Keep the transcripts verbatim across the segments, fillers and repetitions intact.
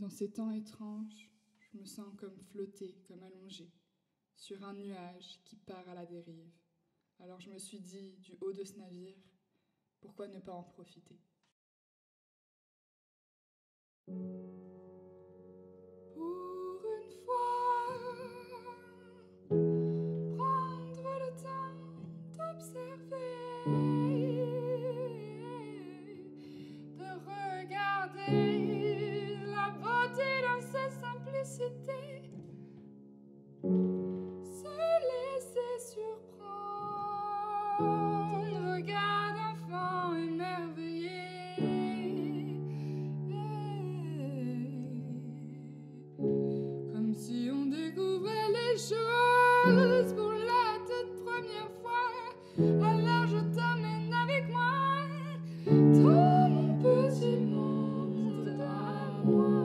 Dans ces temps étranges, je me sens comme flotter, comme allongée, sur un nuage qui part à la dérive. Alors je me suis dit, du haut de ce navire, pourquoi ne pas en profiter? Pour une fois, prendre le temps d'observer, de regarder la beauté dans sa simplicité, se laisser surprendre, regarde enfant émerveillé, comme si on découvrait les choses pour la toute première fois. Alors je t'emmène avec moi dans mon petit monde à moi.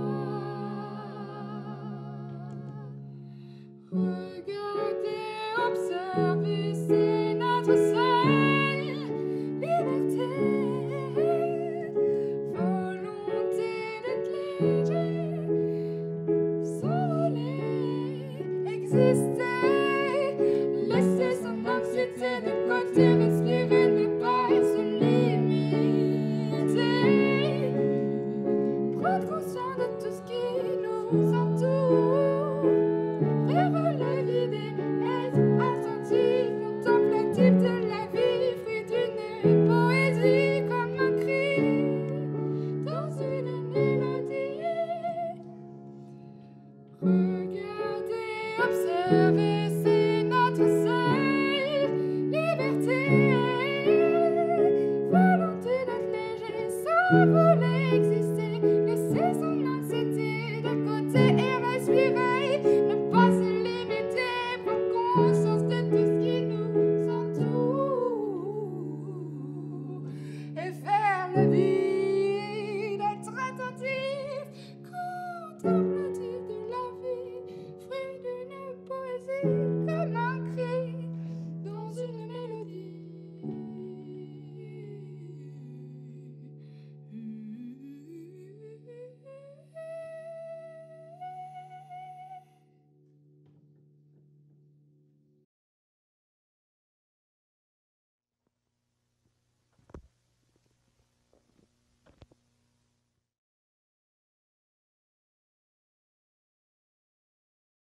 Regarder, observer, c'est notre seule liberté, volonté d'être léger, s'envoler, exister, laisser son anxiété de